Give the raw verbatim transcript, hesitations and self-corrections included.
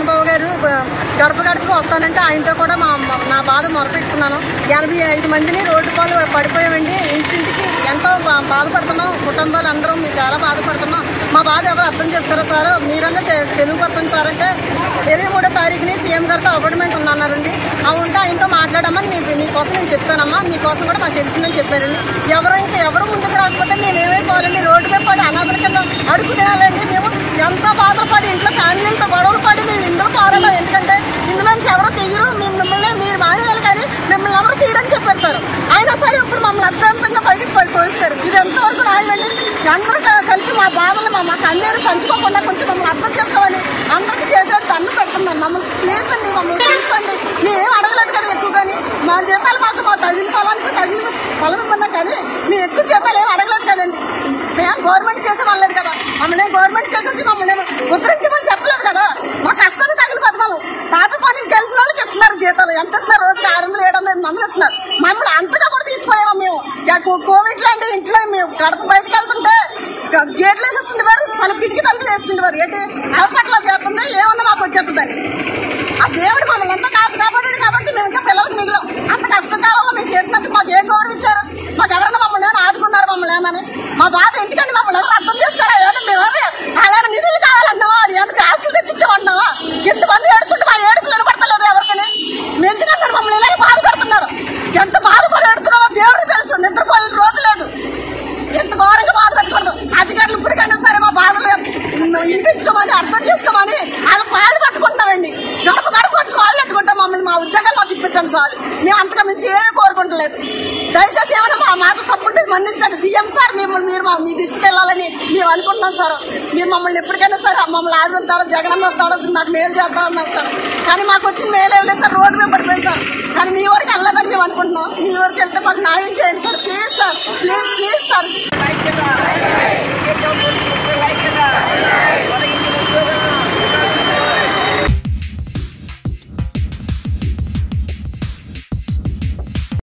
రాంబాబు గారు గడప గడపకు వస్తానంటే ఆయనతో కూడా మా నా బాధ మొరపెట్టుకున్నాను. ఎనభై ఐదు మందిని రోడ్డు పాలు పడిపోయామండి. ఇంటింటికి ఎంతో బాధపడుతున్నాం. కుటుంబాలు అందరం మేము చాలా బాధపడుతున్నాం. మా బాధ ఎవరు అర్థం చేస్తారో సార్, మీరన్నా తెలుగు పర్సన్ సార్ అంటే ఇరవై మూడో తారీఖుని సీఎం గారితో అపాయింట్మెంట్ ఉన్నారండి. అవి ఉంటే ఆయనతో మాట్లాడమని మీ మీకోసం నేను చెప్తానమ్మా, మీకోసం కూడా మాకు తెలిసిందని చెప్పారండి. ఎవరు ఇంకా ఎవరు ముందుకు రాకపోతే మేము ఏమైపోవాలండి? రోడ్డు మీద పడి అనాథల కింద అడుగు తినాలండి. మేము ఎంతో బాధలు పడి ఇంట్లో ఫ్యామిలీలతో గొడవలు పడి మేము ఇందులో పారాలి. ఎందుకంటే ఇందులో నుంచి ఎవరో తీయరు, మేము మిమ్మల్ని మీరు మానేయాలి కానీ మిమ్మల్ని ఎవరు తీయరని చెప్పారు సార్. అయినా సరే ఇప్పుడు మమ్మల్ని అర్థవంతంగా బయటికి పడి తోస్తారు. ఇది ఎంతవరకు రాయాలండి? అందరూ కలిపి మా బాధలు మా మాకు అన్నీ పంచుకోకుండా కొంచెం మమ్మల్ని అర్థం చేసుకోవాలి. అందరికీ చేసేట్టు అన్ను పెడుతున్నాం. మమ్మల్ని ప్లీజ్ అండి, మమ్మల్ని తీసుకోండి. మేమేం అడగలేదు కదా ఎక్కువ, కానీ మా జీతాలు మాకు మా తగిన ఫలానికి తగిన ఫలం ఇవ్వన్నా కానీ మేము ఎక్కువ జీతాలు ఏమి అడగలేదు కదండి. మేము గవర్నమెంట్ చేసే వాళ్ళలేదు కదా, మమ్మల్ని గవర్నమెంట్ చేసేసి మమ్మల్ని ఉత్తరించమని చెప్పలేదు కదా. మా కష్టాన్ని తగిన పథకాలు తాపి పనికి గెలిచిన వాళ్ళకి ఇస్తున్నారు జీతాలు. ఎంత ఇస్తున్నారు? రోజుకి ఆరు వందలు ఏడు వందల ఎనిమిది వందలు ఇస్తున్నారు. మమ్మల్ని అంతగా కూడా తీసిపోయాము మేము. కోవిడ్ లాంటి ఇంట్లో మేము గడప బయటకు వెళ్తుంటే గేట్లు వేసేస్తుండేవారు, తలుపు కిటికీ తలుపులు వేసుకుండేవారు. ఏంటి హాస్పిటల్లో చేస్తుంది ఏమన్నా మాకు వచ్చేస్తుందని. ఆ దేవుడు మమ్మల్ని ఎంత కాసు కాపాడాడు కాబట్టి మేము ఇంకా పిల్లలకు మిగిలాం. అంత కష్టకాలంలో మేము చేసినందుకు మాకు ఏం గౌరవించారు? మాకు ఎవరైనా మమ్మల్ని ఏమైనా ఆదుకున్నారు? మమ్మల్ని ఏమని మా బాధ ఎందుకండి? మమ్మల్ని ఎవరు అర్థం చేసుకోరా? ఏమంటే మేము అలాగే నిధులు కావాలన్నావా? ఎందుకు ఆస్తులు తెచ్చిచ్చామన్నావా? ఎంతమంది ఏడుతుంటే మా ఏడుపులు నిలబడతలేదు ఎవరికని. మేము ఎందుకంటారు మమ్మల్ని ఇలాగే బాధ పెడుతున్నారు? ఎంత బాధపడి ఏడుతున్నావో దేవుడు తెలుసు. నిద్రపోయిన రోజు లేదు. ఎంత ఘోరంగా బాధ పెట్టకూడదు. అధికారులు ఇప్పటికైనా సరే మా బాధలు వినిపించుకోమని అర్థం చేసుకోమని వాళ్ళ పాలు పట్టుకుంటున్నామండి. గడప గడప వచ్చి వాళ్ళు పెట్టుకుంటాం. మమ్మల్ని మా ఉద్యోగాలు మాకు ఇప్పించండి సార్. మేము అంతగా మించి ఏమీ కోరుకుంటలేదు. దయచేసి ఏమైనా మా మాటలు తప్పుంటే మన్నించండి. సీఎం సార్ మిమ్మల్ని మీరు మీ దృష్టికి వెళ్ళాలని మేము అనుకుంటున్నాం సార్. మీరు మమ్మల్ని ఎప్పటికైనా సరే మమ్మల్ని ఆదుకుంటారో జగన్ వస్తాడో నాకు మేలు చేద్దామన్నారు సార్. కానీ మాకు వచ్చిన మేలు ఏం లేదు సార్. రోడ్డు మీద పడిపోయింది సార్. కానీ మీ వరకు వెళ్ళలేదని మేము అనుకుంటున్నాం. మీ వరకు వెళ్తే మాకు న్యాయం చేయండి సార్, ప్లీజ్ సార్.